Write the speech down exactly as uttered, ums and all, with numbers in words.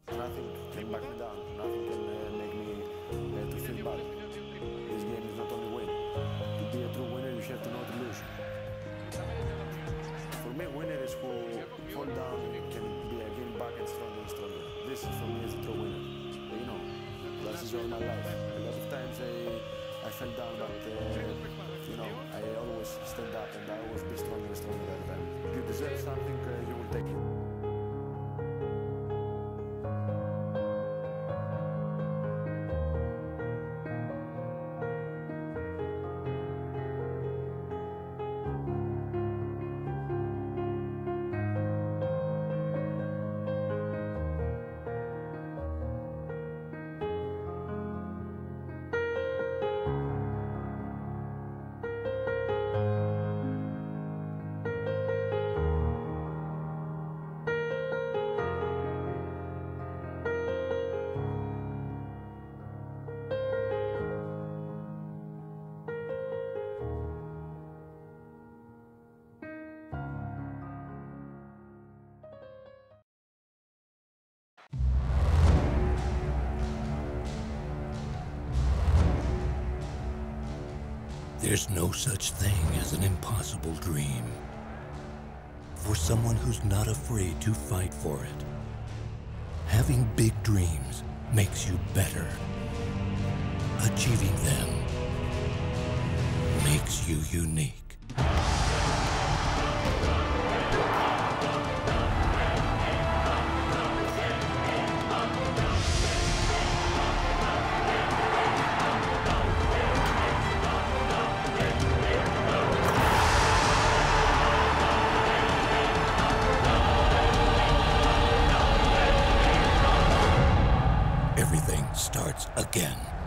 Nothing can back me down. Nothing can uh, make me uh, to feel bad. This game is not only win. To be a true winner, you have to know to lose. For me, winner is who fall down and can be again back and stronger and stronger. This is for me is a true winner. You know, this is all my life. A lot of times I, I fell down, but uh, you know, I always stand up and I always be stronger and stronger every time. You deserve something, uh, you will take it. There's no such thing as an impossible dream. For someone who's not afraid to fight for it, having big dreams makes you better. Achieving them makes you unique. Everything starts again.